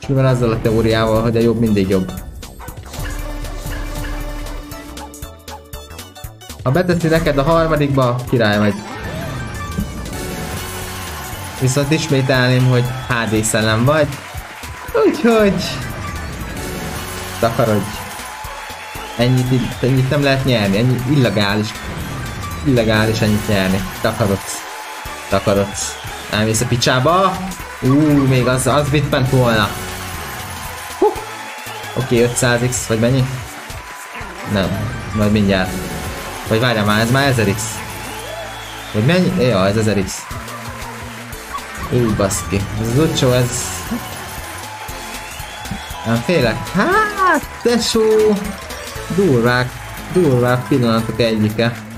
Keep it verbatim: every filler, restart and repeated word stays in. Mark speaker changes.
Speaker 1: És mi van azzal a teóriával, hogy a jobb mindig jobb? Ha beteszi neked a harmadikba, király vagy. Viszont ismételném, hogy há dé szellem vagy. Úgyhogy... takarodj. Ennyit, ennyit nem lehet nyerni, ennyi illegális. Illegális ennyit nyerni. Takarodsz. Takarodsz. Elmész a picsába. Úúúú, még az, az mit ment volna. Hú. Oké, ötszáz x, vagy mennyi? Nem, majd mindjárt. Vagy várjál már, ez már ezer x. Vagy mennyi? Ja, ez ezer x. Ú, baszki. Ez az utcsó, ez... Nem félek. Hát, tesó! Durvák, durvák pillanatok egyike.